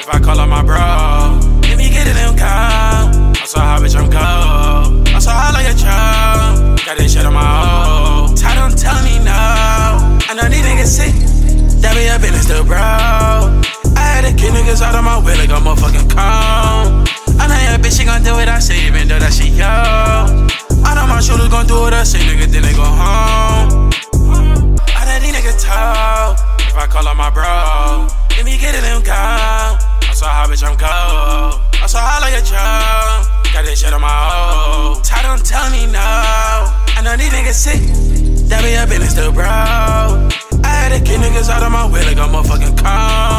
If I call up my bro, let me get it in count. I'm so hot, bitch, I'm cold. I'm so hot like a drum. Got this shit on my own. Ty don't tell me no. I know these niggas sick. That be a business still, bro. I had to kick niggas out of my way like a motherfucking cone. I know your bitch, she gon' do what I say, even though that she young. I know my shooters gon' do what I say, nigga, then they go home. I know these niggas talk. If I call up my bro, let me get it in count. I'm so hot, bitch, I'm cold. I'm so hot like a drum. Got this shit on my own. Ty don't tell me no. I know these niggas sick. That be a business still, bro. I had to kick niggas out of my way like a motherfucking cone.